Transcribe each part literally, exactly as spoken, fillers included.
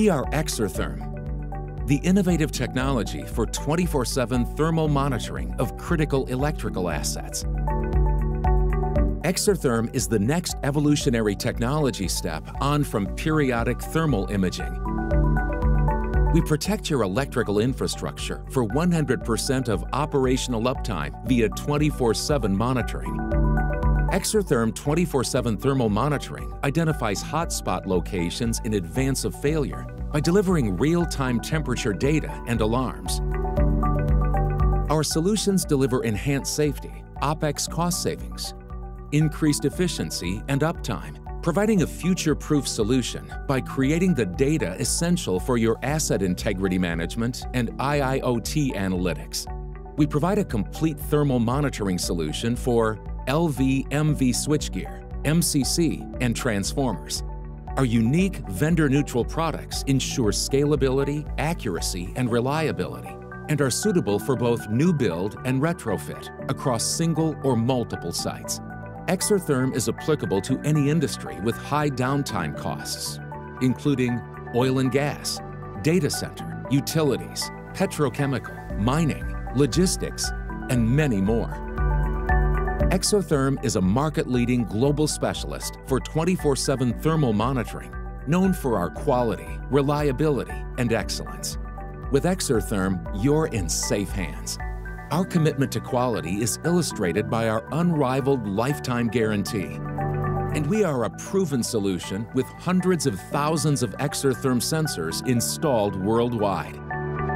We are Exertherm, the innovative technology for twenty-four seven thermal monitoring of critical electrical assets. Exertherm is the next evolutionary technology step on from periodic thermal imaging. We protect your electrical infrastructure for one hundred percent of operational uptime via twenty-four seven monitoring. Exertherm twenty-four seven thermal monitoring identifies hotspot locations in advance of failure by delivering real-time temperature data and alarms. Our solutions deliver enhanced safety, OpEx cost savings, increased efficiency and uptime, providing a future-proof solution by creating the data essential for your asset integrity management and I I O T analytics. We provide a complete thermal monitoring solution for L V M V switchgear, M C C, and transformers. Our unique vendor-neutral products ensure scalability, accuracy, and reliability, and are suitable for both new build and retrofit across single or multiple sites. Exertherm is applicable to any industry with high downtime costs, including oil and gas, data center, utilities, petrochemical, mining, logistics, and many more. Exertherm is a market-leading global specialist for twenty-four seven thermal monitoring, known for our quality, reliability, and excellence. With Exertherm, you're in safe hands. Our commitment to quality is illustrated by our unrivaled lifetime guarantee. And we are a proven solution with hundreds of thousands of Exertherm sensors installed worldwide.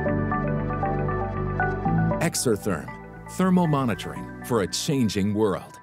Exertherm, thermal monitoring for a changing world.